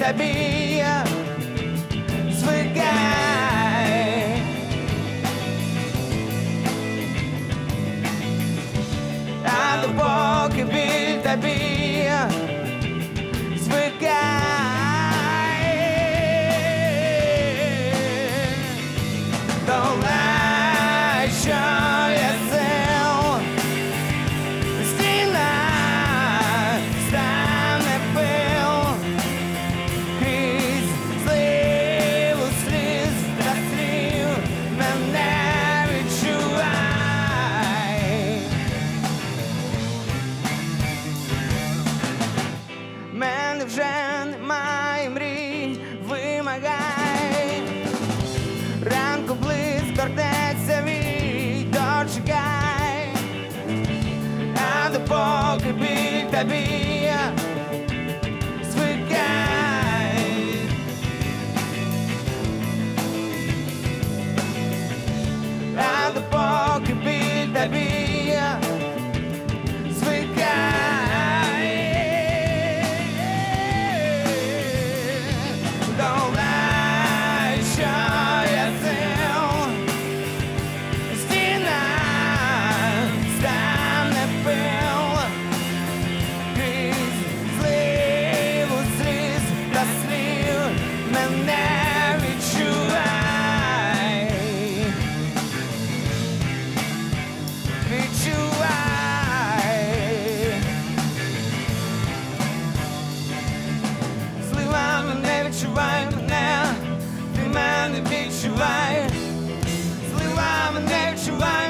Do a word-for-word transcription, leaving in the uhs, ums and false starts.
тобі, звикай. А допоки біль тобі, звикай. Долай, що я сил, стіна стане пил, крізь зливу сліз та слів мене відчувай. Мене вже немає мрій, вимагай. Ранку близько торкнеться мій, дочекай. А допоки біль тобі, звикай. А допоки біль тобі, звикай. Долай, що я сил, стіна стане пил, крізь зливу сліз та слів мене відчувай. Відчувай. Зливами не відчувай мене, ти мене відчувай. Зливами не відчувай.